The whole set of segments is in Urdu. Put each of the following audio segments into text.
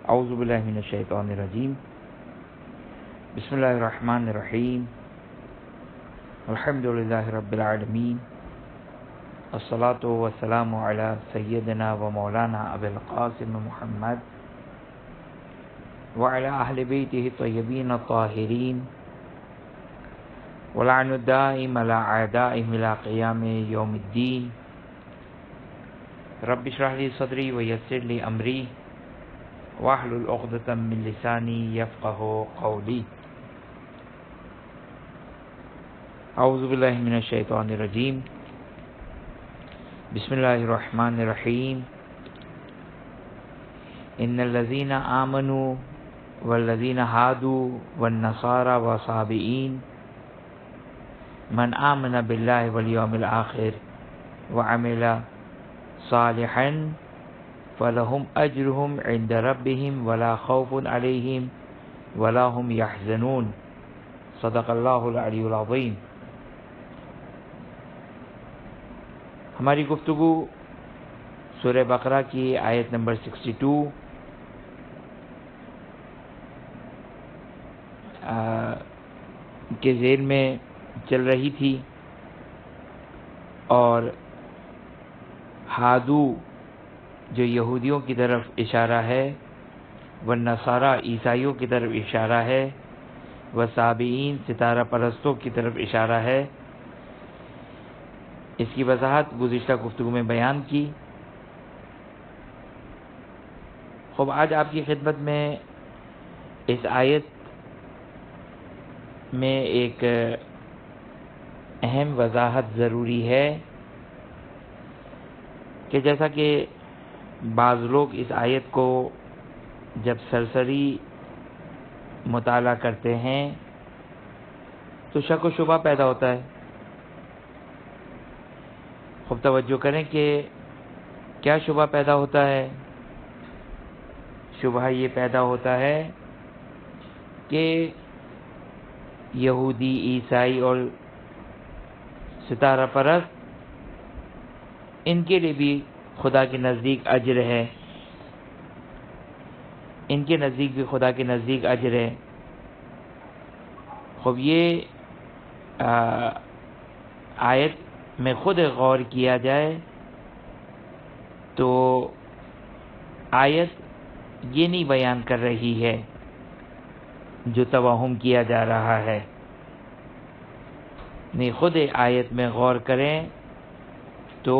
اعوذ باللہ من الشیطان الرجیم بسم اللہ الرحمن الرحیم الحمد للہ رب العالمین الصلاۃ والسلام علی سیدنا و مولانا ابی القاسم محمد وعلی اہل بیتہ الطیبین الطاہرین ولعن الدائم علی اعدائہم الی قیام یوم الدین رب اشرح لی صدری ویسر لی امری واحلل عقدۃ من لسانی یفقہوا قولی. اعوذ باللہ من الشیطان الرجیم بسم اللہ الرحمن الرحیم ان الذین آمنوا والذین هادوا والنصارى والصابئین من آمن باللہ والیوم الآخر وعمل صالحا فلهم اجرهم عند ربهم ولا خوف عليهم ولا هم يحزنون. صدق اللہ العلی العظیم. ہماری گفتگو سورہ بقرہ کی آیت نمبر 62 کے ذیل میں چل رہی تھی، اور ہادو جو یہودیوں کی طرف اشارہ ہے، والنصارہ عیسائیوں کی طرف اشارہ ہے، والصابئین ستارہ پرستوں کی طرف اشارہ ہے. اس کی وضاحت گزشتہ گفتگو میں بیان کی. خوب آج آپ کی خدمت میں اس آیت میں ایک اہم وضاحت ضروری ہے کہ جیسا کہ بعض لوگ اس آیت کو جب سرسری مطالعہ کرتے ہیں تو شک و شبہ پیدا ہوتا ہے. خوب توجہ کریں کہ کیا شبہ پیدا ہوتا ہے. شبہ یہ پیدا ہوتا ہے کہ یہودی، عیسائی اور ستارہ پرست، ان کے لیے بھی خدا کے نزدیک اجر ہے، ان کے نزدیک بھی خدا کے نزدیک اجر ہے. خوب یہ آیت میں خود غور کیا جائے تو آیت یہ نہیں بیان کر رہی ہے جو توہم کیا جا رہا ہے. نہیں، خود آیت میں غور کریں تو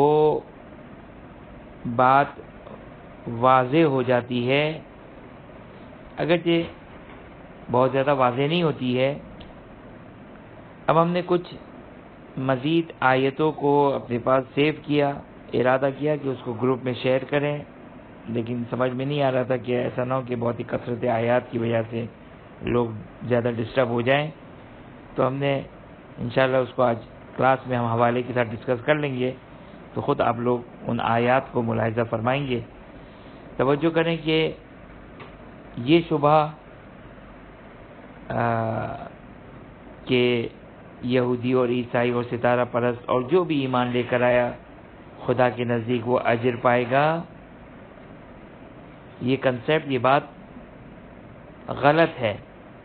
بات واضح ہو جاتی ہے، اگرچہ بہت زیادہ واضح نہیں ہوتی ہے. اب ہم نے کچھ مزید آیتوں کو اپنے پاس سیو کیا، ارادہ کیا کہ اس کو گروپ میں شیئر کریں، لیکن سمجھ میں نہیں آ رہا تھا کہ ایسا نہ ہو کہ بہت ہی کثرت آیات کی وجہ سے لوگ زیادہ ڈسٹرب ہو جائیں. تو ہم نے انشاءاللہ اس کو آج کلاس میں ہم حوالے کے ساتھ ڈسکس کر لیں گے، تو خود آپ لوگ ان آیات کو ملاحظہ فرمائیں گے. توجہ کریں کہ یہ شبہ کہ یہودی اور عیسائی اور ستارہ پرست اور جو بھی ایمان لے کر آیا خدا کے نزدیک وہ اجر پائے گا، یہ کنسیپٹ، یہ بات غلط ہے.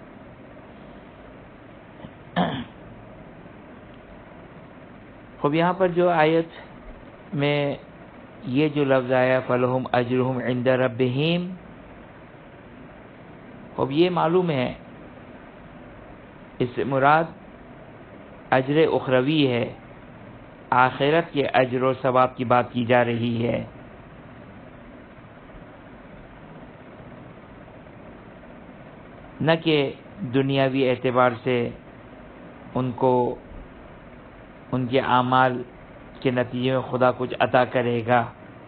خب یہاں پر جو آیت میں یہ جو لفظ آیا فَلَهُمْ أَجْرُهُمْ عِنْدَ رَبِّهِمْ، اب یہ معلوم ہے اس سے مراد اجر اخروی ہے، آخرت کے اجر و ثواب کی بات کی جا رہی ہے. نہ کہ دنیاوی اعتبار سے ان کو ان کے اعمال کے نتیجے میں خدا کچھ عطا کرے گا.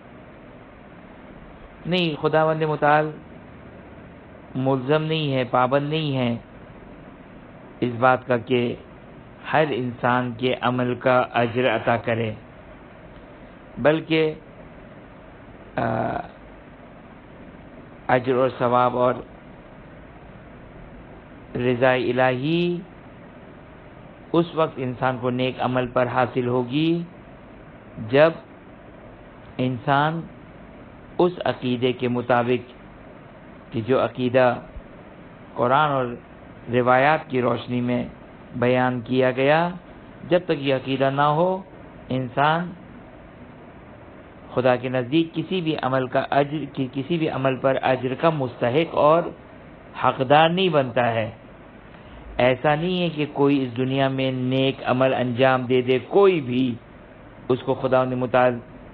نہیں، خداوند متعال ملزم نہیں ہے، پابند نہیں ہے اس بات کا کہ ہر انسان کے عمل کا اجر عطا کرے، بلکہ اجر اور ثواب اور رضا الہی اس وقت انسان کو نیک عمل پر حاصل ہوگی جب انسان اس عقیدے کے مطابق کہ جو عقیدہ قرآن اور روایات کی روشنی میں بیان کیا گیا، جب تک یہ عقیدہ نہ ہو انسان خدا کے نزدیک کسی بھی عمل پر اجر کا مستحق اور حقدار نہیں بنتا ہے۔ ایسا نہیں ہے کہ کوئی اس دنیا میں نیک عمل انجام دے دے، کوئی بھی اس کو خداوند متعال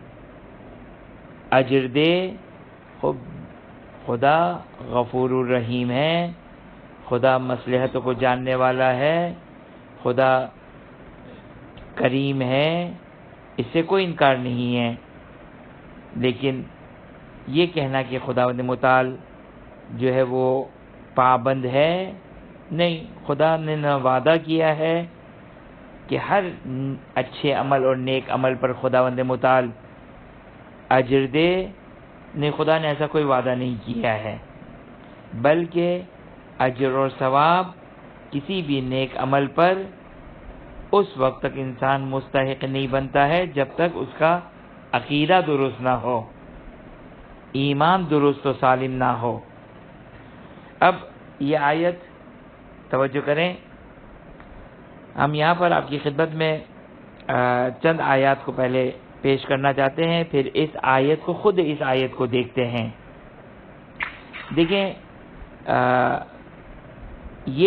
اجر دے۔ خدا غفور الرحیم ہے، خدا مصلحتوں کو جاننے والا ہے، خدا کریم ہے، اس سے کوئی انکار نہیں ہے۔ لیکن یہ کہنا کہ خداوند متعال جو ہے وہ پابند ہے، نہیں، خدا نے نہ وعدہ کیا ہے کہ ہر اچھے عمل اور نیک عمل پر خداوند متعال اجر دے، نہیں، خدا نے ایسا کوئی وعدہ نہیں کیا ہے، بلکہ اجر اور ثواب کسی بھی نیک عمل پر اس وقت تک انسان مستحق نہیں بنتا ہے جب تک اس کا عقیدہ درست نہ ہو، ایمان درست و سالم نہ ہو۔ اب یہ آیت توجہ کریں، ہم یہاں پر آپ کی خدمت میں چند آیات کو پہلے پیش کرنا چاہتے ہیں، پھر اس آیت کو دیکھتے ہیں۔ دیکھیں یہ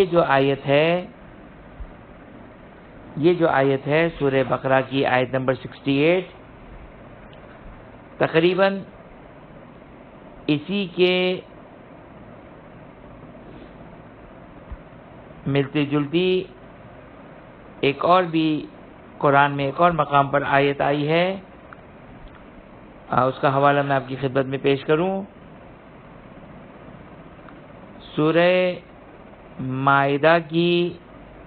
جو آیت ہے سورہ بقرہ کی آیت نمبر 68، تقریباً اسی کے ملتی جلتی ایک اور بھی قرآن میں ایک اور مقام پر آیت آئی ہے، اس کا حوالہ میں آپ کی خدمت میں پیش کروں۔ سورہ مائدہ کی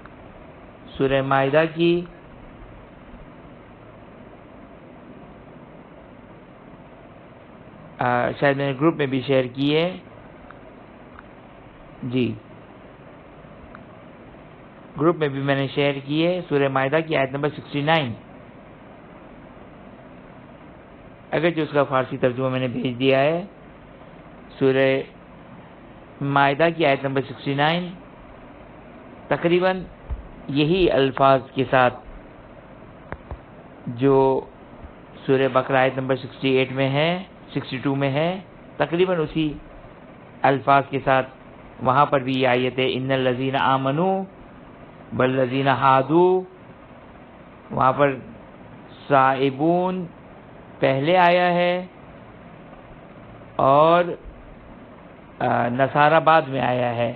شاید میں نے گروپ میں بھی شیئر کی ہے، جی گروپ میں بھی میں نے شیئر کی ہے، سورہ مائدہ کی آیت نمبر 69، اگرچہ اس کا فارسی ترجمہ میں نے بھیج دیا ہے۔ سورہ مائدہ کی آیت نمبر 69 تقریباً یہی الفاظ کے ساتھ جو سورہ بقرہ آیت نمبر 68 میں ہے، 62 میں ہے، تقریباً اسی الفاظ کے ساتھ وہاں پر بھی یہ آیت ہے، ان الذین آمنوا والذین ہادوا، وہاں پر سائبون پہلے آیا ہے اور نصارہ بعد میں آیا ہے،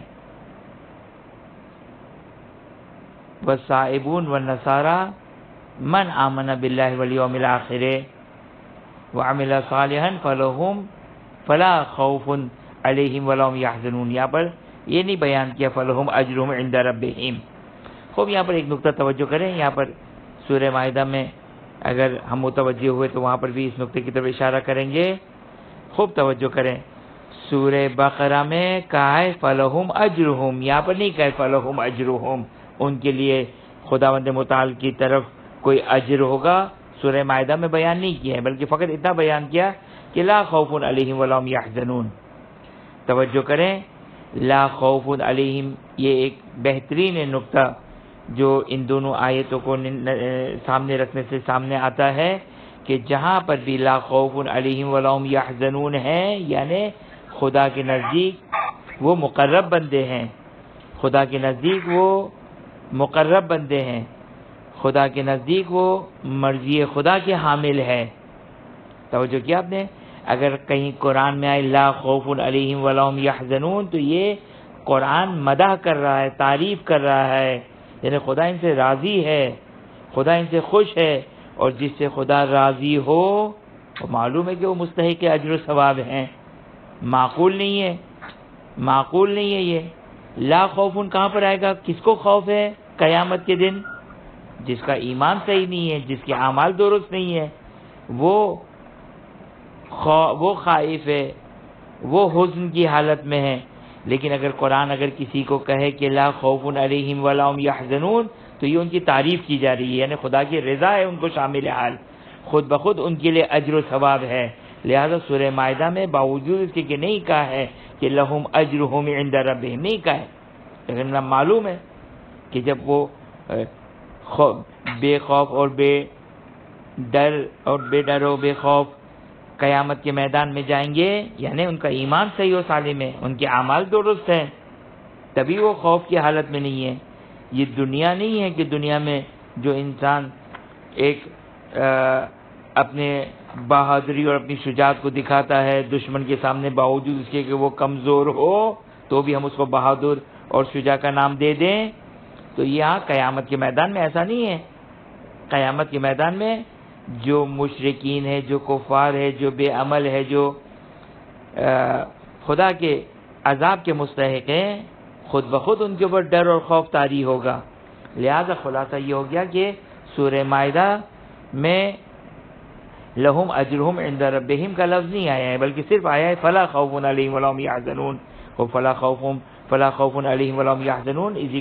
والسائبون والنصارى من آمن باللہ والیوم الآخر وعمل صالحا فلا خوف علیہم ولا هم یحزنون۔ یہاں پر یہ نہیں بیان کیا فلہم اجرہم عند ربہم۔ خوب یہاں پر ایک نقطہ توجہ کریں، یہاں پر سورہ مائدہ میں اگر ہم متوجہ ہوئے تو وہاں پر بھی اس نقطے کی طرف اشارہ کریں گے، خوب توجہ کریں۔ سورہ بقرہ میں کہا ہے فلہم اجرہم، یہاں پر نہیں کہا فلہم اجرہم، ان کے لیے خداوند متعال کی طرف کوئی اجر ہوگا، سورہ مائدہ میں بیان نہیں کیا ہے، بلکہ فقط اتنا بیان کیا کہ لا خوف علیہم ولا هم یحزنون۔ توجہ کریں، لا خوف علیہم، یہ ایک بہترین نقطہ جو ان دونوں آیتوں کو سامنے رکھنے سے سامنے آتا ہے کہ جہاں پر بھی لا خوف علیہم ولا هم یحزنون ہے، یعنی خدا کے نزدیک وہ مقرب بندے ہیں، خدا کے نزدیک وہ مقرب بندے ہیں، خدا کے نزدیک وہ مرضی خدا کے حامل ہے۔ توجہ کیا آپ نے؟ اگر کہیں قرآن میں آئے لا خوف علیہم ولا هم یحزنون تو یہ قرآن مدح کر رہا ہے، تعریف کر رہا ہے، یعنی خدا ان سے راضی ہے، خدا ان سے خوش ہے، اور جس سے خدا راضی ہو وہ معلوم ہے کہ وہ مستحق اجر و ثواب ہیں۔ معقول نہیں ہے یہ لا خوف کہاں پر آئے گا؟ کس کو خوف ہے قیامت کے دن؟ جس کا ایمان صحیح نہیں ہے، جس کے اعمال درست نہیں ہے، وہ خائف ہے، وہ حزن کی حالت میں ہے۔ لیکن اگر قرآن کسی کو کہے کہ لا خوف علیہم ولا هم یحزنون تو یہ ان کی تعریف کی جا رہی ہے، یعنی خدا کی رضا ہے ان کو شامل حال، خود بخود ان کے لیے اجر و ثواب ہے۔ لہذا سورہ مائدہ میں باوجود اس کے کہ نہیں کہا ہے کہ لہم اجرہم عند ربہم، نہیں کہا ہے، لیکن معلوم ہے کہ جب وہ بے خوف اور بے ڈر و بے خوف قیامت کے میدان میں جائیں گے، یعنی ان کا ایمان صحیح و سالم ہے، ان کے اعمال درست ہیں، تبھی وہ خوف کی حالت میں نہیں ہے۔ یہ دنیا نہیں ہے کہ دنیا میں جو انسان ایک اپنے بہادری اور اپنی شجاعت کو دکھاتا ہے دشمن کے سامنے، باوجود اس کے کہ وہ کمزور ہو تو بھی ہم اس کو بہادر اور شجاع کا نام دے دیں، تو یہاں قیامت کے میدان میں ایسا نہیں ہے۔ قیامت کے میدان میں جو مشرکین ہے، جو کفار ہے، جو بے عمل ہے، جو خدا کے عذاب کے مستحق ہیں، خود بخود ان کے اوپر ڈر اور خوف طاری ہوگا۔ لہذا خلاصہ یہ ہو گیا کہ سورہ مائدہ میں لہم اجرہم عند ربہم کا لفظ نہیں آیا ہے، بلکہ صرف آیا ہے فلا خوف علیہم ولا هم یحزنون، اور فلا خوف علیہم ولا هم یحزنون از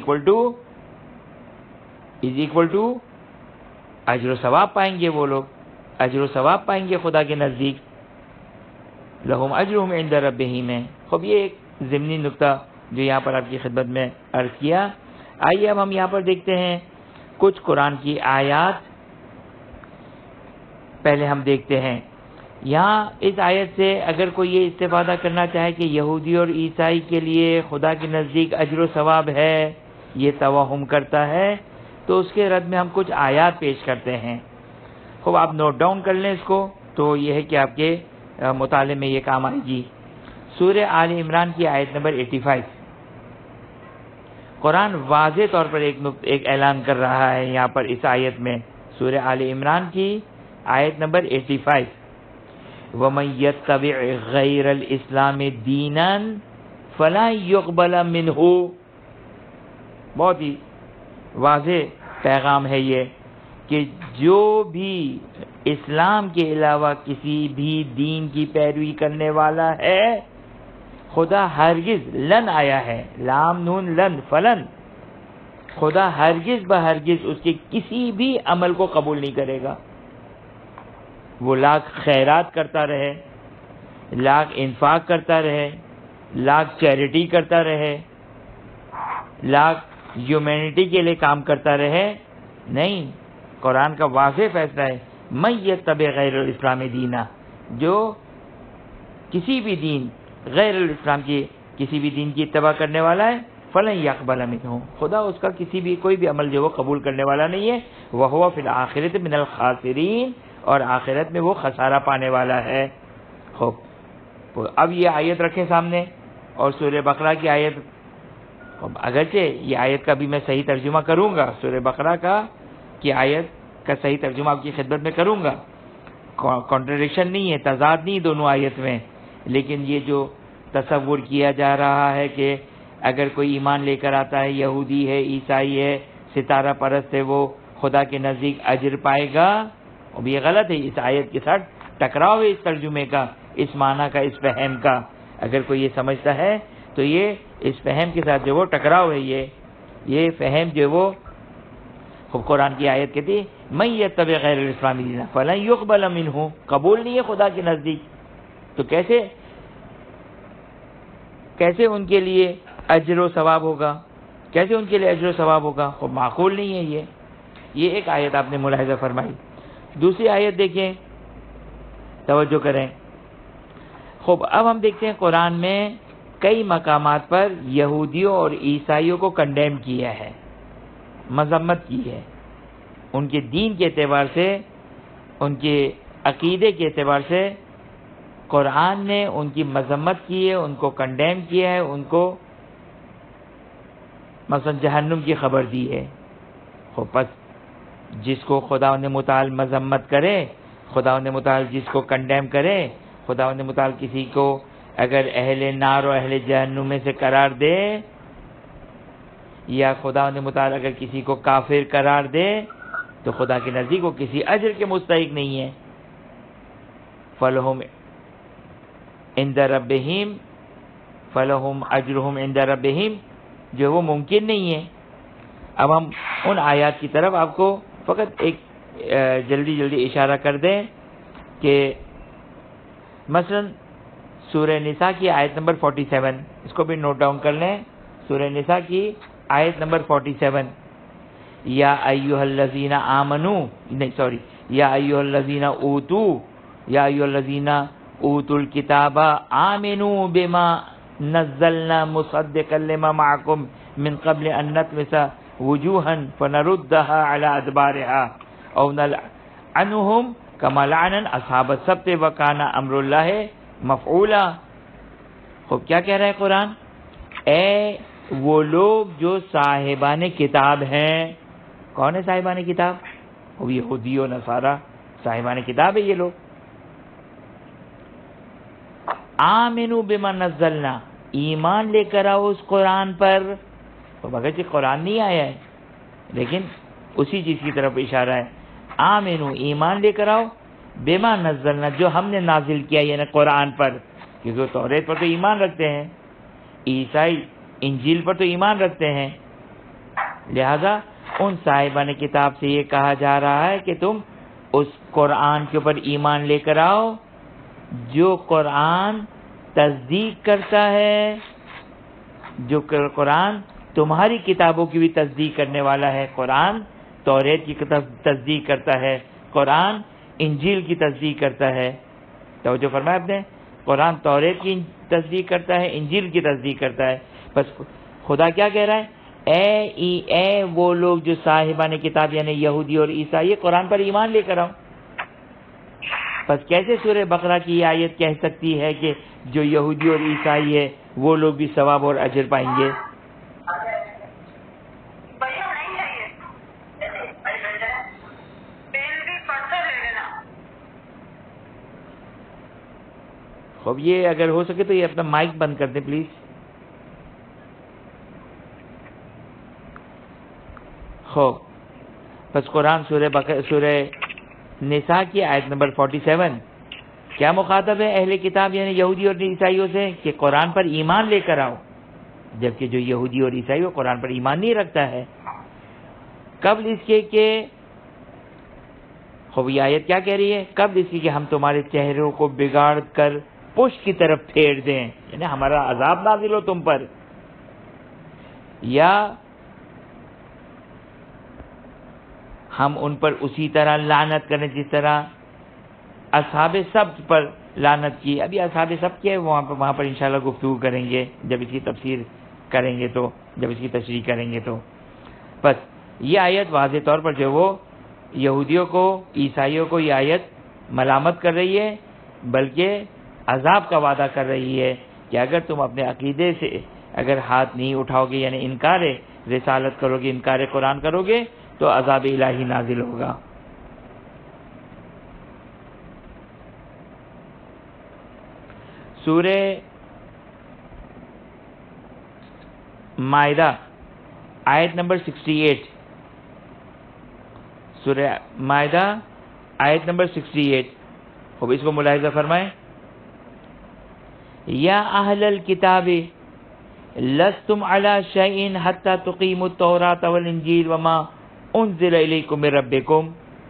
اکول ٹو اجر و ثواب پائیں گے، وہ لوگ اجر و ثواب پائیں گے خدا کے نزدیک، لہم اجرہم عند ربہم ہے۔ خب یہ ایک ضمنی نکتہ جو یہاں پر آپ کی خدمت میں عرض کیا۔ آئیے اب ہم یہاں پر دیکھتے ہیں کچھ قرآن کی آیات۔ پہلے ہم دیکھتے ہیں یہاں اس آیت سے اگر کوئی یہ استفادہ کرنا چاہے کہ یہودی اور عیسائی کے لیے خدا کے نزدیک اجر و ثواب ہے، یہ توہم کرتا ہے، تو اس کے رد میں ہم کچھ آیات پیش کرتے ہیں۔ خوب آپ نوٹ ڈاؤن کر لیں اس کو، تو یہ ہے کہ آپ کے مطالعے میں یہ کام آئے گی۔ سورہ آل عمران کی آیت نمبر 85، قرآن واضح طور پر ایک اعلان کر رہا ہے یہاں پر اس آیت میں، سورہ آل عمران کی آیت نمبر 85، وَمَن يَتَّبِعْ غَيْرَ الْإِسْلَامِ دِينًا فَلَن يُقْبَلَ مِنْهُ۔ بہت ہی واضح پیغام ہے یہ کہ جو بھی اسلام کے علاوہ کسی بھی دین کی پیروی کرنے والا ہے، خدا ہرگز لن آیا ہے، لام نون لن فلن، خدا ہرگز بہرگز اس کے کسی بھی عمل کو قبول نہیں کرے گا۔ وہ لاکھ خیرات کرتا رہے، لاکھ انفاق کرتا رہے، لاکھ چیریٹی کرتا رہے، لاکھ ہیومینٹی کے لیے کام کرتا رہے، نہیں، قرآن کا واضح فیصلہ ہے من یتبع غیر الاسلام دینا، جو کسی بھی دین غیر الاسلام کی کسی بھی دین کی اتباع کرنے والا ہے، فلن یقبل منہ، خدا اس کا کوئی بھی عمل جو وہ قبول کرنے والا نہیں ہے، وہو فی الآخرۃ من الخاسرین، اور آخرت میں وہ خسارہ پانے والا ہے۔ خوب اب یہ آیت رکھیں سامنے، اور سورہ بقرہ کی آیت، اگرچہ یہ آیت کا بھی میں صحیح ترجمہ کروں گا، سورہ بقرہ کی آیت کا صحیح ترجمہ آپ کی خدمت میں کروں گا، کانٹرڈکشن نہیں ہے، تضاد نہیں دونوں آیت میں، لیکن یہ جو تصور کیا جا رہا ہے کہ اگر کوئی ایمان لے کر آتا ہے، یہودی ہے، عیسائی ہے، ستارہ پرست ہے، وہ خدا کے نزدیک اجر پائے گا، اب یہ غلط ہے۔ اس آیت کے ساتھ ٹکراؤ ہے اس ترجمے کا، اس معنی کا، اس فہم کا۔ اگر کوئی یہ سمجھتا ہے تو یہ اس فہم کے ساتھ جو وہ ٹکراؤ ہے، یہ فہم جو وہ قرآن کی آیت کہتی ہے من یتبع غیر الاسلام دینا فلن یقبل منہ، قبول نہیں ہے خدا کے نزدیک، تو کیسے ان کے لیے اجر و ثواب ہوگا، کیسے ان کے لیے اجر و ثواب ہوگا؟ خب معقول نہیں ہے یہ ایک آیت آپ نے ملاحظہ فرمائی۔ دوسری آیت دیکھیں، توجہ کریں۔ خوب اب ہم دیکھتے ہیں قرآن میں کئی مقامات پر یہودیوں اور عیسائیوں کو کنڈیم کیا ہے، مذمت کی ہے، ان کے دین کے اعتبار سے، ان کے عقیدے کے اعتبار سے قرآن نے ان کی مذمت کی ہے، ان کو کنڈیم کیا ہے، ان کو مثلا جہنم کی خبر دی ہے۔ خوب پس جس کو خدا نے متعال مذمت کرے، خدا نے متعال جس کو کنڈیم کرے، خدا نے متعال کسی کو اگر اہل نار و اہل جہنم میں سے قرار دے، یا خدا نے متعال اگر کسی کو کافر قرار دے، تو خدا کے نزدیک وہ کسی اجر کے مستحق نہیں ہے۔ فلہم عند ربہم فلہم اجرہم عند ربہم، جو وہ ممکن نہیں ہے۔ اب ہم ان آیات کی طرف آپ کو فقط ایک جلدی اشارہ کر دیں کہ مثلا سورہ نساء کی آیت نمبر 47، اس کو بھی نوٹ ڈاؤن کر لیں. سورہ نساء کی آیت نمبر 47، یا ایھا الذین آمنو، نہیں سوری، یا ایھا الذین اوتوا، یا ایھا الذین اوتوا الکتاب آمنوا بما نزلنا مصدقا لما معکم من قبل ان نطمس وجوہا فنردها علی ادبارها او نلعنهم کما لعن اصحاب السبت وکان امر اللہ مفعولا. خوب کیا کہہ رہا ہے قرآن؟ اے وہ لوگ جو صاحبان کتاب ہیں. کون ہے صاحبان کتاب؟ وہ یہودی و نصارہ صاحبان کتاب ہے یہ لوگ. آمنوا بما نزلنا، ایمان لے کر آؤ اس قرآن پر. تو مگر قرآن نہیں آیا ہے لیکن اسی چیز کی طرف اشارہ ہے. آمنو، ایمان لے کر آؤ، بما نزلنا، جو ہم نے نازل کیا یعنی قرآن پر، کیونکہ وہ توریت پر تو ایمان رکھتے ہیں، عیسائی انجیل پر تو ایمان رکھتے ہیں. لہذا ان صاحبان کتاب سے یہ کہا جا رہا ہے کہ تم اس قرآن کے اوپر ایمان لے کر آؤ جو قرآن تصدیق کرتا ہے، جو قرآن تمہاری کتابوں کی بھی تصدیق کرنے والا ہے. قرآن توریت کی تصدیق کرتا ہے، قرآن انجیل کی تصدیق کرتا ہے. توجہ فرمایا آپ نے، قرآن توریت کی تصدیق کرتا ہے، انجیل کی تصدیق کرتا ہے. بس خدا کیا کہہ رہا ہے؟ اے وہ لوگ جو صاحبان کتاب یعنی یہودی اور عیسائی قرآن پر ایمان لے کر آؤ. بس کیسے سورہ بقرہ کی یہ آیت کہہ سکتی ہے کہ جو یہودی اور عیسائی ہے وہ لوگ بھی ثواب اور اجر پائیں گے؟ اب یہ اگر ہو سکے تو یہ اپنا مائک بند کر دیں پلیز. خوب بس قرآن سورہ نساء کی آیت نمبر 47 کیا مخاطب ہے اہل کتاب یعنی یہودی اور عیسائیوں سے کہ قرآن پر ایمان لے کر آؤ، جبکہ جو یہودی اور عیسائی وہ قرآن پر ایمان نہیں رکھتا ہے. قبل اس کے کہ خوب یہ آیت کیا کہہ رہی ہے؟ قبل اس کی کہ ہم تمہارے چہروں کو بگاڑ کر پشت کی طرف پھیر دیں، یعنی ہمارا عذاب نازل ہو تم پر، یا ہم ان پر اسی طرح لعنت کریں جس طرح اصحاب سبت پر لعنت کی. ابھی اصحاب سبت کیا ہے وہاں پر انشاءاللہ گفتگو کریں گے جب اس کی تفسیر کریں گے تو، جب اس کی تشریح کریں گے تو. بس یہ آیت واضح طور پر جو وہ یہودیوں کو عیسائیوں کو یہ آیت ملامت کر رہی ہے، بلکہ عذاب کا وعدہ کر رہی ہے کہ اگر تم اپنے عقیدے سے اگر ہاتھ نہیں اٹھاؤ گے یعنی انکار رسالت کرو گے، انکار قرآن کرو گے تو عذاب الہی نازل ہوگا. سورہ مائدہ آیت نمبر 68، سورہ مائدہ آیت نمبر 68، اب اس کو ملاحظہ فرمائیں. یا اہل الکتاب لستم علی شیء حتی تقیموا التوراۃ والانجیل وما انزل الیکم من ربکم.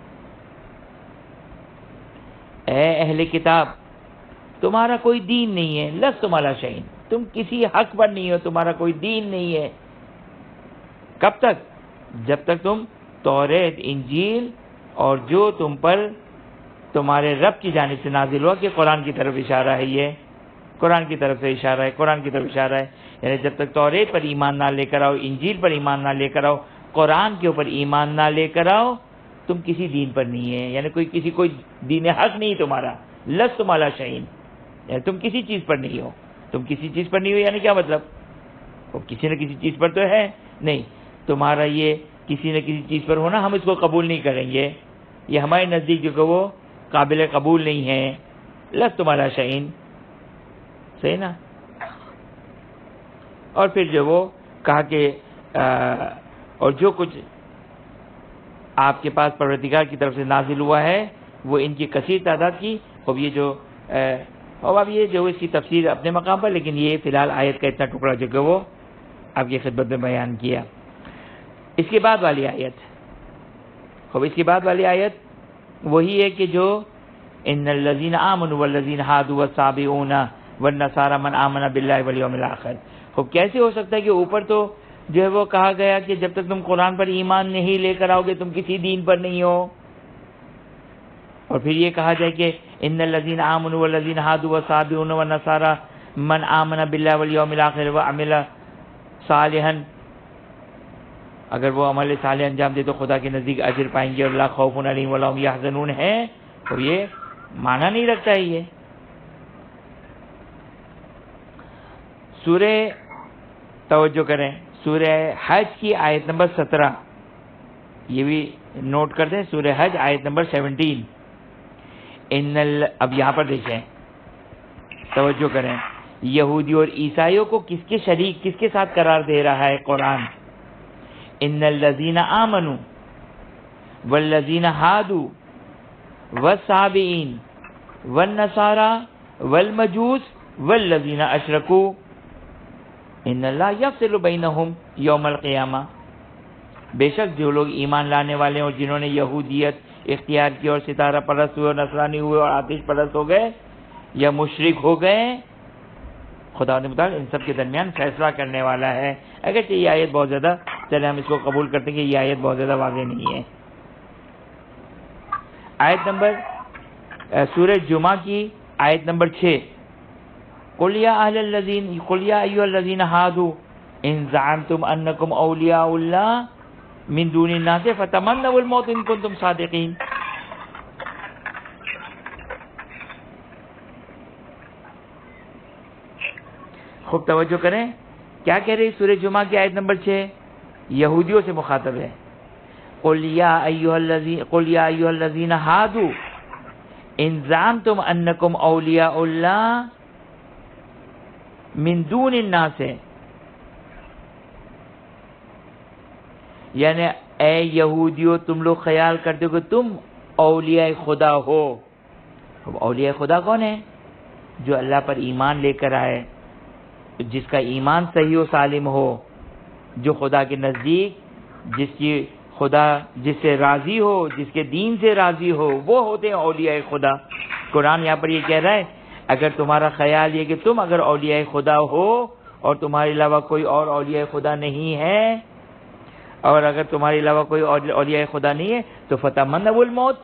اے اہل کتاب تمہارا کوئی دین نہیں ہے، لستم علی شیء، تم کسی حق پر نہیں ہو، تمہارا کوئی دین نہیں ہے. کب تک؟ جب تک تم توریت انجیل اور جو تم پر تمہارے رب کی جانب سے نازل ہوا، کہ قرآن کی طرف اشارہ ہے، یہ قرآن کی طرف سے اشارہ ہے، قرآن کی طرف اشارہ ہے. یعنی جب تک توریت پر ایمان نہ لے کر آؤ، انجیل پر ایمان نہ لے کر آؤ، قرآن کے اوپر ایمان نہ لے کر آؤ، تم کسی دین پر نہیں ہے، یعنی کوئی دین حق نہیں تمہارا. لستم علی شیء، یعنی تم کسی چیز پر نہیں ہو. تم کسی چیز پر نہیں ہو یعنی کیا مطلب؟ کسی نہ کسی چیز پر تو ہے نہیں. تمہارا یہ کسی نہ کسی چیز پر ہونا ہم اس کو قبول نہیں کریں گے، یہ ہمارے نزدیک جو کہ وہ قابل قبول نہیں ہے. لستم علی شیء، صحیح نا. اور پھر جو وہ کہا کہ اور جو کچھ آپ کے پاس پروردگار کی طرف سے نازل ہوا ہے وہ ان کی کثیر تعداد کی. اب یہ جو اب یہ جو اس کی تفسیر اپنے مقام پر، لیکن یہ فی الحال آیت کا اتنا ٹکڑا جو کہ وہ آپ کی خدمت میں بیان کیا. اس کے بعد والی آیت، اب اس کے بعد والی آیت وہی ہے کہ جو ان الذین آمنوا والذین ہادوا والصابئون والنصارى من آمن باللہ والیوم الآخر. خوب کیسے ہو سکتا ہے کہ اوپر تو جو ہے وہ کہا گیا کہ جب تک تم قرآن پر ایمان نہیں لے کر آؤ گے تم کسی دین پر نہیں ہو، اور پھر یہ کہا جائے کہ ان الذین آمنوا والذین ہادوا والصابئون والنصارى من آمن باللہ والیوم الآخر وعمل صالحا، اگر وہ عمل صالح انجام دے تو خدا کے نزدیک اجر پائیں گے اور لا خوف علیہم ولا هم یحزنون ہے، تو یہ معنی نہیں رکھتا ہے. یہ سورہ توجہ کریں سورہ حج کی آیت نمبر 17، یہ بھی نوٹ کر دیں، سورہ حج آیت نمبر 17. اب یہاں پر دیکھیں، توجہ کریں، یہودی اور عیسائیوں کو کس کے شریک، کس کے ساتھ قرار دے رہا ہے قرآن؟ ان الذین آمنوا والذین ہادوا والصابئین والنصارى والمجوس والذین اشرکوا ان اللہ یفصل بینہم یوم القیامہ. بے شک جو لوگ ایمان لانے والے ہیں اور جنہوں نے یہودیت اختیار کی اور ستارہ پرست ہوئے اور نصرانی ہوئے اور آتش پرست ہو گئے یا مشرک ہو گئے، خدا نے بتایا ان سب کے درمیان فیصلہ کرنے والا ہے. اگرچہ یہ آیت بہت زیادہ، چلے ہم اس کو قبول کرتے ہیں کہ یہ آیت بہت زیادہ واضح نہیں ہے. آیت نمبر سورہ جمعہ کی آیت نمبر 6، قل یا ایھا الذین ہادوا ان زعمتم انکم اولیاء اللہ من دون الناس فتمنوا الموت ان کنتم صادقین. خوب توجہ کریں، کیا کہہ رہی سورہ جمعہ کی آیت نمبر 6؟ یہودیوں سے مخاطب ہے. قل یا ایھا الذین ہادوا ان زعمتم انکم اولیاء اللہ من دون الناس، یعنی اے یہودیو تم لوگ خیال کرتے ہو کہ تم اولیاء خدا ہو. اولیاء خدا کون ہے؟ جو اللہ پر ایمان لے کر آئے، جس کا ایمان صحیح و سالم ہو، جو خدا کے نزدیک جس سے راضی ہو، جس کے دین سے راضی ہو، وہ ہوتے ہیں اولیاء خدا. قرآن یہاں پر یہ کہہ رہا ہے اگر تمہارا خیال یہ کہ تم اگر اولیاء خدا ہو اور تمہارے علاوہ کوئی اور اولیاء خدا نہیں ہے، اور اگر تمہارے علاوہ کوئی اولیاء خدا نہیں ہے تو فتمنوا الموت،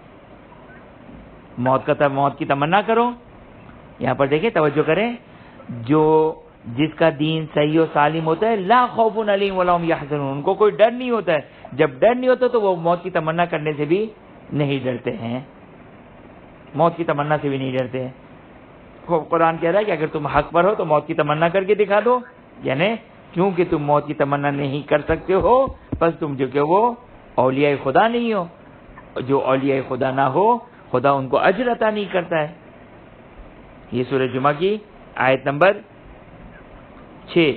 موت کی تمنا کرو. یہاں پر دیکھیں، توجہ کریں، جس کا دین صحیح و سالم ہوتا ہے لا خوف علیہم ولا هم یحزنون، ان کو کوئی ڈر نہیں ہوتا ہے. جب ڈر نہیں ہوتا تو وہ موت کی تمنا کرنے سے بھی نہیں ڈرتے ہیں، موت کی تمنا سے بھی نہیں ڈرتے ہیں. قرآن کہہ رہا ہے کہ اگر تم حق پر ہو تو موت کی تمنا کر کے دکھا دو، یعنی کیونکہ تم موت کی تمنا نہیں کر سکتے ہو بس تم جو کہ وہ اولیاء خدا نہیں ہو. جو اولیاء خدا نہ ہو خدا ان کو اجر عطا نہیں کرتا ہے. یہ سورہ جمعہ کی آیت نمبر 6.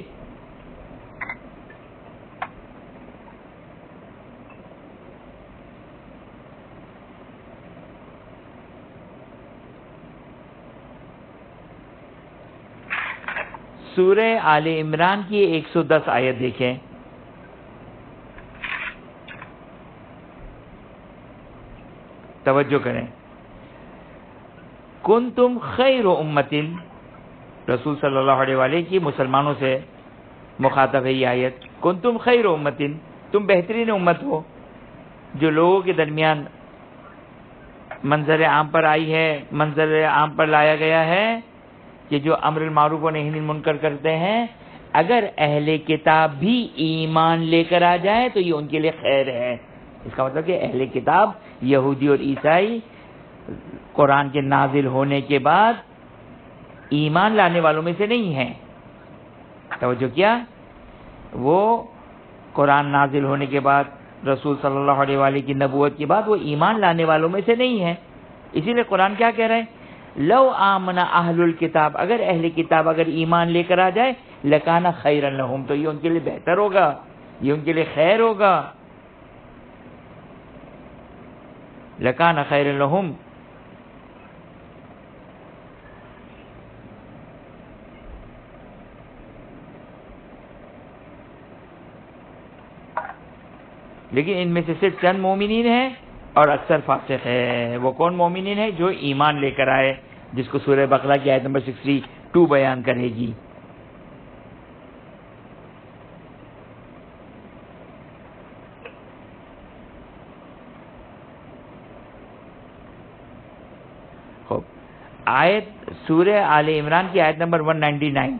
سورہ آل عمران کی 110 آیت دیکھیں. توجہ کریں، کنتم خیر امت، رسول صلی اللہ علیہ وآلہ کی مسلمانوں سے مخاطب ہے یہ آیت. کنتم خیر امت، تم بہترین امت ہو. جو لوگوں کے درمیان منظر عام پر آئی ہے، منظر عام پر لایا گیا ہے کہ جو امر المعروف و نہی عن المنکر کرتے ہیں، اگر اہل کتاب بھی ایمان لے کر آ جائے تو یہ ان کے لیے خیر ہے. اس کا مطلب کہ اہل کتاب یہودی اور عیسائی قرآن کے نازل ہونے کے بعد ایمان لانے والوں میں سے نہیں ہیں. توجہ کیا؟ وہ قرآن نازل ہونے کے بعد، رسول صلی اللہ علیہ وآلہ کی نبوت کے بعد وہ ایمان لانے والوں میں سے نہیں ہیں. اسی لیے قرآن کیا کہہ رہے ہیں؟ لو آمن اہل الکتاب، اگر اہل کتاب اگر ایمان لے کر آ جائے، لکان خیرا لہم، تو یہ ان کے لیے بہتر ہوگا، یہ ان کے لیے خیر ہوگا. لکان خیرا لہم. لیکن ان میں سے صرف چند مومنین ہیں اور اکثر فاسق ہے۔ وہ کون مومنین ہے؟ جو ایمان لے کر آئے، جس کو سورہ بقرہ کی آیت نمبر 62 بیان کرے گی۔ آیت سورہ آل عمران کی آیت نمبر 199،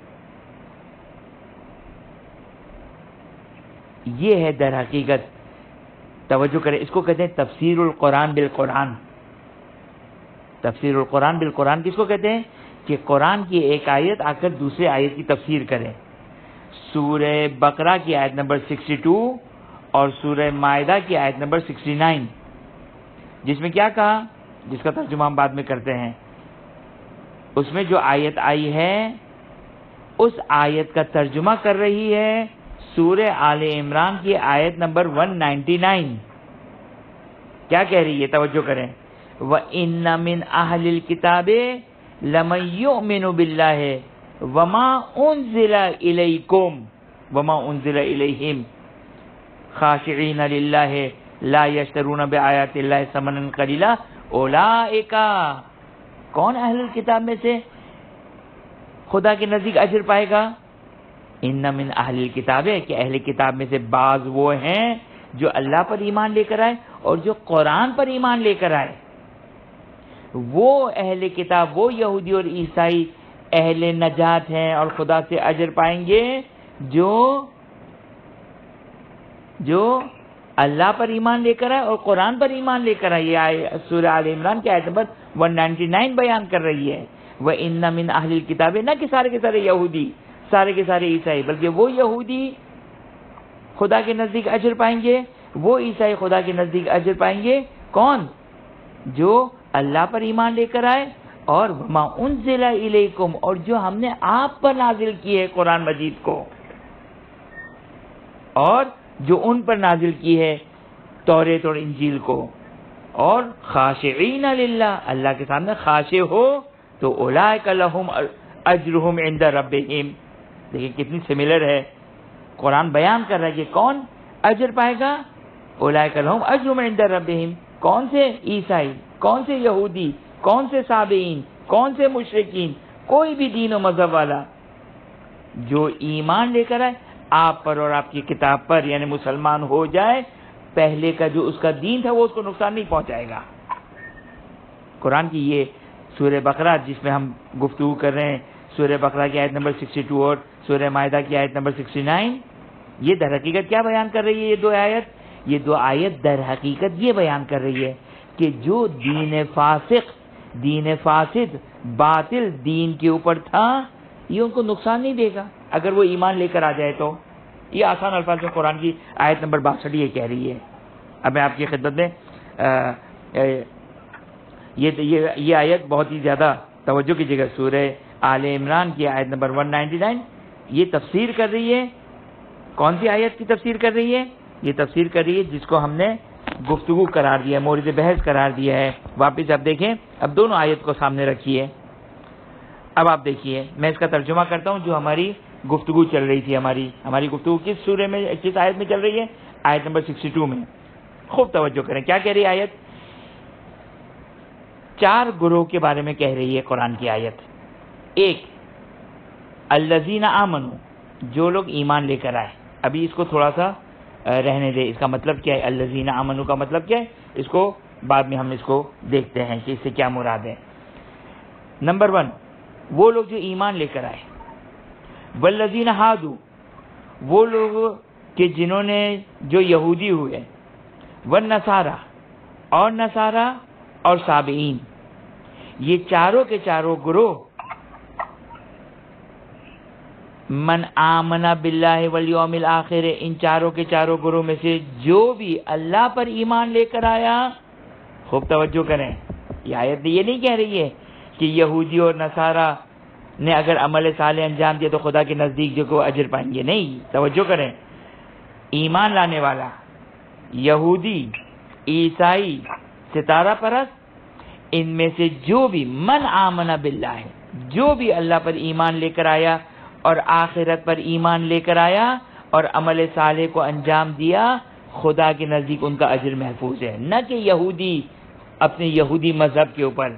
یہ ہے در حقیقت، توجہ کریں، اس کو کہتے ہیں تفسیر القرآن بالقرآن۔ تفسیر القرآن بالقرآن کس کو کہتے ہیں؟ کہ قرآن کی ایک آیت آ کر دوسرے آیت کی تفسیر کرے۔ سورہ بقرہ کی آیت نمبر 62 اور سورہ مائدہ کی آیت نمبر 69، جس میں کیا کہا، جس کا ترجمہ ہم بعد میں کرتے ہیں، اس میں جو آیت آئی ہے اس آیت کا ترجمہ کر رہی ہے سورہ آل عمران کی آیت نمبر 199۔ کیا کہہ رہی ہے؟ توجہ کریں، وَإِنَّ مِنْ أَهْلِ الْكِتَابِ لَمَن يُؤْمِنُ بِاللَّهِ وَمَا أُنزِلَ إِلَيْكُمْ وَمَا أُنزِلَ إِلَيْهِمْ خَاشِعِينَ لِلَّهِ لَا يَشْتَرُونَ بِآيَاتِ اللَّهِ ثَمَنًا قَلِيلًا أُولَٰئِكَ، کون اہل الکتاب میں سے خدا کے نزدیک اجر پائے گا؟ ان من اہل الکتاب ہے کہ اہل کتاب میں سے بعض وہ ہیں جو اللہ پر ایمان لے کر آئے اور جو قرآن پر ایمان لے کر آئے۔ وہ اہل کتاب، وہ یہودی اور عیسائی اہل نجات ہیں اور خدا سے اجر پائیں گے جو اللہ پر ایمان لے کر آئے اور قرآن پر ایمان لے کر آئے۔ یہ سورہ آل عمران کی آیت نمبر 199 بیان کر رہی ہے، وَإِنَّ مِنْ أَهْلِ الْكِتَابِ، نہ کہ سارے کے سارے یہودی، سارے کے سارے عیسائی، بلکہ وہ یہودی خدا کے نزدیک اجر پائیں گے، وہ عیسائی خدا کے نزدیک اجر پائیں گے۔ کون؟ جو اللہ پر ایمان لے کر آئے اور وَمَا أُنزِلَ إِلَيْكُمْ، اور جو ہم نے آپ پر نازل کی ہے قرآن مجید کو، اور جو ان پر نازل کی ہے توریت اور انجیل کو، اور خاشعین للہ، اللہ کے سامنے خاشع ہو، تو اولئک لہم اجرہم عند ربہم۔ دیکھیں کتنی سملر ہے، قرآن بیان کر رہا ہے کہ کون اجر پائے گا، اولئک لہم اجرہم عند ربہم۔ کون سے عیسائی، کون سے یہودی، کون سے صابئین، کون سے مشرکین، کوئی بھی دین و مذہب والا جو ایمان لے کر آئے آپ پر اور آپ کی کتاب پر، یعنی مسلمان ہو جائے، پہلے کا جو اس کا دین تھا وہ اس کو نقصان نہیں پہنچائے گا۔ قرآن کی یہ سورہ بقرہ جس میں ہم گفتگو کر رہے ہیں، سورہ بقرہ کی آیت نمبر 62 اور سورہ مائدہ کی آیت نمبر 69، یہ در حقیقت کیا بیان کر رہی ہے؟ یہ دو آیت در حقیقت یہ بیان کر رہی ہے کہ جو دین فاسد باطل دین کے اوپر تھا، یہ ان کو نقصان نہیں دے گا اگر وہ ایمان لے کر آ جائے تو۔ یہ آسان الفاظ میں قرآن کی آیت نمبر 62 یہ کہہ رہی ہے۔ اب میں آپ کی خدمت میں یہ آیت بہت ہی زیادہ توجہ کیجیے گا، سورہ آل عمران کی آیت نمبر 199 یہ تفسیر کر رہی ہے۔ کون سی آیت کی تفسیر کر رہی ہے؟ یہ تفسیر کر رہی ہے جس کو ہم نے گفتگو قرار دیا ہے، مورد بحث قرار دیا ہے۔ واپس آپ دیکھیں، اب دونوں آیت کو سامنے رکھیے۔ اب آپ دیکھیے، میں اس کا ترجمہ کرتا ہوں جو ہماری گفتگو چل رہی تھی۔ ہماری گفتگو کس سورہ میں، کس آیت میں چل رہی ہے؟ آیت نمبر 62 میں۔ خوب توجہ کریں، کیا کہہ رہی ہے آیت؟ 4 گروہ کے بارے میں کہہ رہی ہے قرآن کی آیت۔ ایک، الذین آمنوا، جو لوگ ایمان لے کر آئے۔ ابھی اس کو تھوڑا سا رہنے دے، اس کا مطلب کیا ہے؟ الذین آمنوا کا مطلب کیا ہے؟ اس کو بعد میں ہم اس کو دیکھتے ہیں کہ اس سے کیا مراد ہے۔ نمبر 1، وہ لوگ جو ایمان لے کر آئے۔ والذین ہادوا، وہ لوگ کہ جنہوں نے جو یہودی ہوئے۔ والنصارى، اور نصارہ اور صابئین، یہ چاروں کے چاروں گروہ من آمن باللہ والیوم الآخر، ان چاروں کے چاروں گروہ میں سے جو بھی اللہ پر ایمان لے کر آیا۔ خوب توجہ کریں، یہ آیت یہ نہیں کہہ رہی ہے کہ یہودی اور نصارہ نے اگر عمل صالح انجام دیا تو خدا کے نزدیک جو کو اجر پائیں گے، نہیں، توجہ کریں، ایمان لانے والا یہودی، عیسائی، ستارہ پرست، ان میں سے جو بھی من آمن باللہ، جو بھی اللہ پر ایمان لے کر آیا اور آخرت پر ایمان لے کر آیا اور عمل صالح کو انجام دیا، خدا کے نزدیک ان کا اجر محفوظ ہے، نہ کہ یہودی اپنے یہودی مذہب کے اوپر،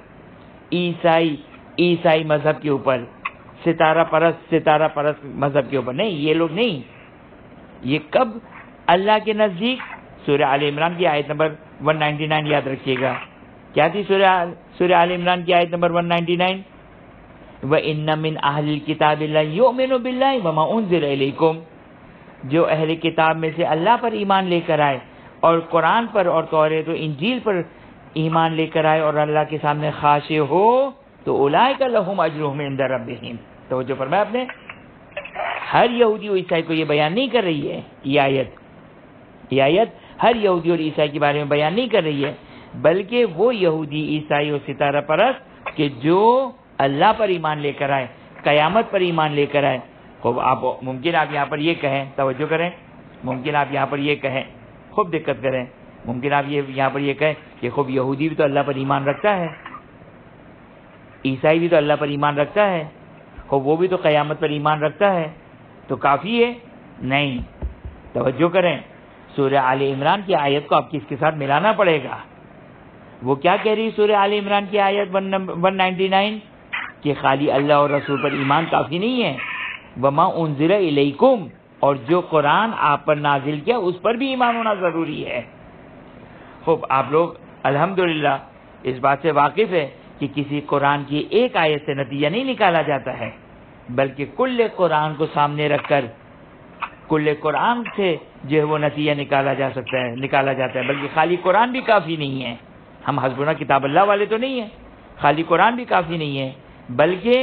عیسائی مذہب کے اوپر، ستارہ پرست مذہب کے اوپر، نہیں، یہ لوگ نہیں۔ یہ کب اللہ کے نزدیک؟ سورہ آل عمران کی آیت نمبر 199 یاد رکھیے گا، کیا تھی سورہ آل عمران کی آیت نمبر 199؟ وَإِنَّ مِنْ أَهْلِ الْكِتَابِ لَيُؤْمِنُ بِاللَّهِ وَمَا أُنزِلَ إِلَيْكُمْ، جو اہل کتاب میں سے اللہ پر ایمان لے کر آئے اور قرآن پر اور توریت و انجیل پر ایمان لے کر آئے اور اللہ کے سامنے خاشع ہو، تو اولئک لہم اجرہم عند ربہم۔ توجہ فرمایا آپ نے، ہر یہودی و عیسائی کو یہ بیان نہیں کر رہی ہے یہ آیت ہر یہودی اور عیسائی کے بارے میں بیان نہیں کر رہی ہے، بلکہ وہ یہودی، عیسائی اور ستارہ پرست کہ جو اللہ پر ایمان لے کر آئے، قیامت پر ایمان لے کر آئے۔ ممکن آپ یہاں پر یہ کہیں، توجہ کریں، ممکن آپ یہاں پر یہ کہیں، خوب دقت کریں، ممکن آپ یہاں پر یہ کہیں کہ خوب یہودی بھی تو اللہ پر ایمان رکھتا ہے، عیسائی بھی تو اللہ پر ایمان رکھتا ہے، خوب وہ بھی تو قیامت پر ایمان رکھتا ہے، تو کافی ہے؟ نہیں، توجہ کریں، سورہ آل عمران کی آیت کو آپ کس کے ساتھ ملانا پڑے گا۔ وہ کیا کہہ رہی سورہ آل عمران کی آیت 199 کہ خالی اللہ اور رسول پر ایمان کافی نہیں ہے، وما انزل الیکم، اور جو قرآن آپ پر نازل کیا اس پر بھی ایمان ہونا ضروری ہے۔ خوب آپ لوگ الحمدللہ اس بات سے واقف ہے کہ کسی قرآن کی ایک آیت سے نتیجہ نہیں نکالا جاتا ہے، بلکہ کل قرآن کو سامنے رکھ کر کل قرآن سے جو ہے وہ نتیجہ نکالا جاتا ہے، بلکہ خالی قرآن بھی کافی نہیں ہے۔ ہم حسبنا کتاب اللہ والے تو نہیں ہیں، خالی قرآن بھی کافی نہیں ہے، بلکہ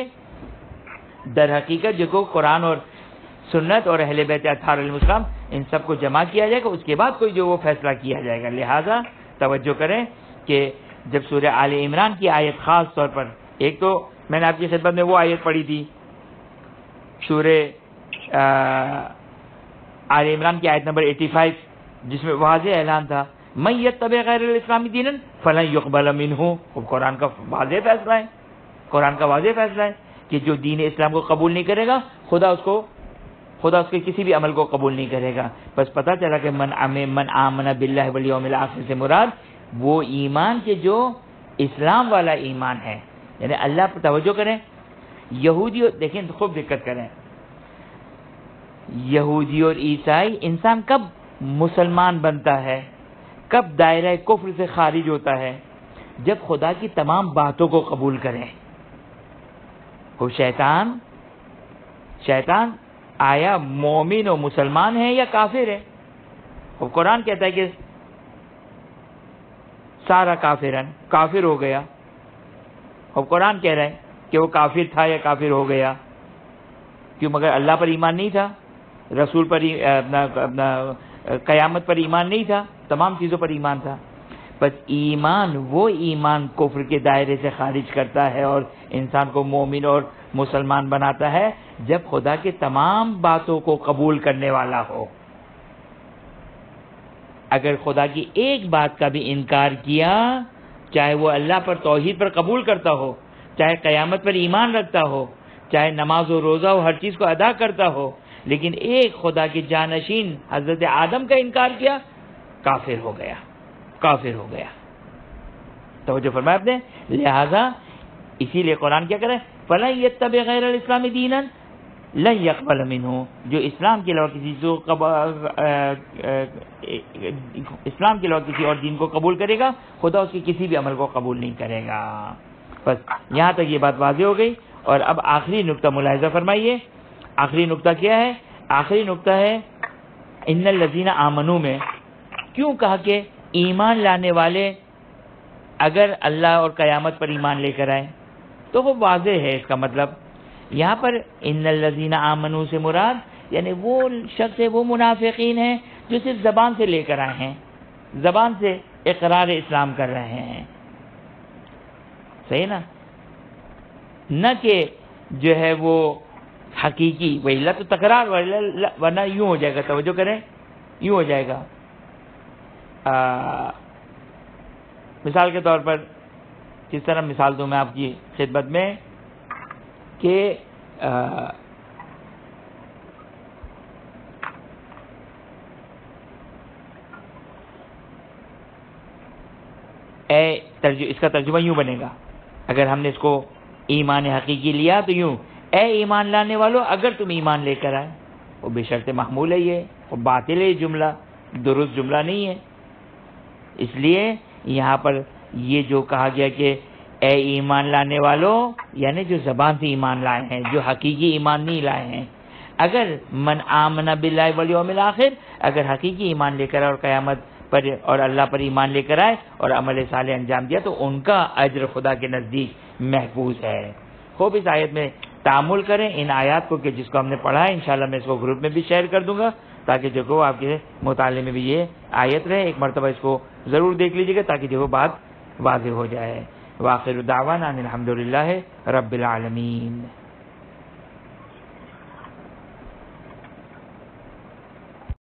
در حقیقت جو قرآن اور سنت اور اہل بیت اطہار علیہم السلام ان سب کو جمع کیا جائے گا، اس کے بعد کوئی جو وہ فیصلہ کیا جائے گا۔ لہذا توجہ کریں کہ جب سورہ آل عمران کی آیت خاص طور پر، ایک تو میں نے آپ کی خدمت میں وہ آیت پڑھی تھی سورہ آل عمران کی آیت نمبر 85، جس میں واضح اعلان تھا من یتبع غیر الاسلام دینا فلن یقبل منہ۔ قرآن کا واضح فیصلہ ہے کہ جو دین اسلام کو قبول نہیں کرے گا، خدا اس کے کسی بھی عمل کو قبول نہیں کرے گا۔ بس پتہ چلا کہ من آمن باللہ والیوم الآخر سے مراد وہ ایمان کے جو اسلام والا ایمان ہے، یعنی اللہ پر توجہ کریں۔ یہودی، دیکھیں خوب دقت کریں، یہودی اور عیسائی، انسان کب مسلمان بنتا ہے، کب دائرہ کفر سے خارج ہوتا ہے؟ جب خدا کی تمام باتوں کو قبول کریں۔ وہ شیطان آیا مومن و مسلمان ہے یا کافر ہے؟ وہ قرآن کہتا ہے کہ سارا کافر ہو گیا، اور قرآن کہہ رہا ہے کہ وہ کافر تھا یا کافر ہو گیا، کیوں؟ مگر اللہ پر ایمان نہیں تھا، رسول پر اپنا قیامت پر ایمان نہیں تھا، تمام چیزوں پر ایمان تھا۔ بس ایمان، وہ ایمان کفر کے دائرے سے خارج کرتا ہے اور انسان کو مومن اور مسلمان بناتا ہے جب خدا کے تمام باتوں کو قبول کرنے والا ہو۔ اگر خدا کی ایک بات کا بھی انکار کیا، چاہے وہ اللہ پر توحید پر قبول کرتا ہو، چاہے قیامت پر ایمان رکھتا ہو، چاہے نماز و روزہ و ہر چیز کو ادا کرتا ہو، لیکن ایک خدا کے جانشین حضرت آدم کا انکار کیا، کافر ہو گیا۔ توجہ فرمایا آپ نے؟ لہذا اسی لیے قرآن کیا کرے، فَلَن يَتَّبِعْ غَيْرَ الْإِسْلَامِ دِينًا لَن يَقْبَلَ مِنْهُ، جو اسلام کے علاوہ کسی اور دین کو قبول کرے گا، خدا اس کے کسی بھی عمل کو قبول نہیں کرے گا۔ بس یہاں تک یہ بات واضح ہو گئی، اور اب آخری نقطہ ملاحظہ فرمائیے۔ آخری نقطہ کیا ہے؟ آخری نقطہ ہے ان الذین آمنوا میں کیوں کہا کہ ایمان لانے والے اگر اللہ اور قیامت پر ایمان لے کر آئے تو وہ واضح ہے۔ اس کا مطلب یہاں پر ان الذین آمنوا سے مراد یعنی وہ شخص ہے، وہ منافقین ہیں جو صرف زبان سے لے کر آئے ہیں، زبان سے اقرار اسلام کر رہے ہیں، صحیح نا؟ نہ کہ جو ہے وہ حقیقی، وَإِلَّا تو تکرار، ورنہ یوں ہو جائے گا، توجہ کریں، یوں ہو جائے گا۔ مثال کے طور پر کس طرح مثال دوں میں آپ کی خدمت میں کہ اس کا ترجمہ یوں بنے گا، اگر ہم نے اس کو ایمان حقیقی لیا تو یوں، اے ایمان لانے والو اگر تم ایمان لے کر آئے. وہ بے شرط محمول ہے، یہ باطل ہے، یہ جملہ درست جملہ نہیں ہے. اس لیے یہاں پر یہ جو کہا گیا کہ اے ایمان لانے والو، یعنی جو زبان سے ایمان لائے ہیں، جو حقیقی ایمان نہیں لائے ہیں. اگر من آمن باللہ والیوم الآخر، اگر حقیقی ایمان لے کر آئے اور قیامت پر اور اللہ پر ایمان لے کر آئے اور عمل صالح انجام دیا تو ان کا اجر خدا کے نزدیک محفوظ ہے. خوب اس آیت میں تأمل کریں ان آیات کو، کہ جس کو ہم نے پڑھا ہے انشاءاللہ میں اس کو گروپ میں بھی شیئر کر دوں گا تاکہ جو آپ کے مطالعے میں بھی یہ آیت رہے. ایک مرتبہ اس کو ضرور دیکھ لیجیے گا تاکہ جو بات واضح ہو جائے. وآخر دعوانا ان الحمدللہ رب العالمین.